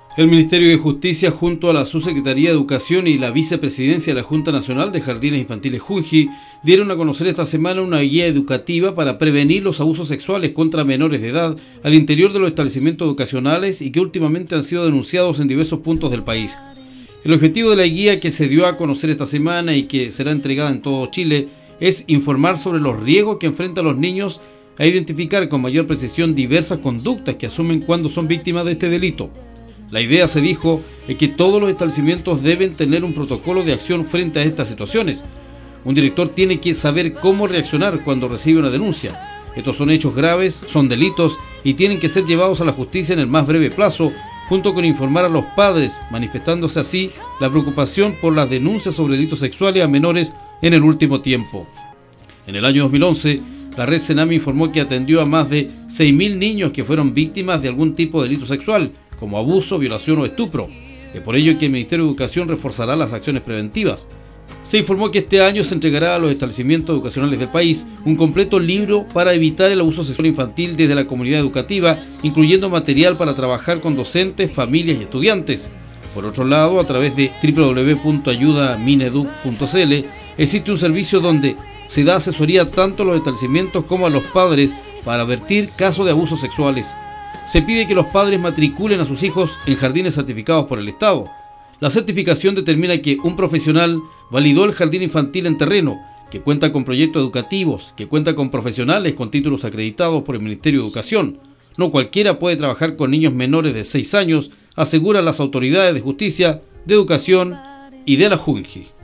El Ministerio de Justicia, junto a la Subsecretaría de Educación y la Vicepresidencia de la Junta Nacional de Jardines Infantiles Junji, dieron a conocer esta semana una guía educativa para prevenir los abusos sexuales contra menores de edad al interior de los establecimientos educacionales y que últimamente han sido denunciados en diversos puntos del país. El objetivo de la guía, que se dio a conocer esta semana y que será entregada en todo Chile, es informar sobre los riesgos que enfrentan los niños a identificar con mayor precisión diversas conductas que asumen cuando son víctimas de este delito. La idea, se dijo, es que todos los establecimientos deben tener un protocolo de acción frente a estas situaciones. Un director tiene que saber cómo reaccionar cuando recibe una denuncia. Estos son hechos graves, son delitos y tienen que ser llevados a la justicia en el más breve plazo, junto con informar a los padres, manifestándose así la preocupación por las denuncias sobre delitos sexuales a menores en el último tiempo. En el año 2011, la red Senami informó que atendió a más de 6.000 niños que fueron víctimas de algún tipo de delito sexual, como abuso, violación o estupro. Es por ello que el Ministerio de Educación reforzará las acciones preventivas. Se informó que este año se entregará a los establecimientos educacionales del país un completo libro para evitar el abuso sexual infantil desde la comunidad educativa, incluyendo material para trabajar con docentes, familias y estudiantes. Por otro lado, a través de www.ayudamineduc.cl existe un servicio donde se da asesoría tanto a los establecimientos como a los padres para advertir casos de abusos sexuales. Se pide que los padres matriculen a sus hijos en jardines certificados por el Estado. La certificación determina que un profesional validó el jardín infantil en terreno, que cuenta con proyectos educativos, que cuenta con profesionales con títulos acreditados por el Ministerio de Educación. No cualquiera puede trabajar con niños menores de 6 años, aseguran las autoridades de justicia, de educación y de la Junji.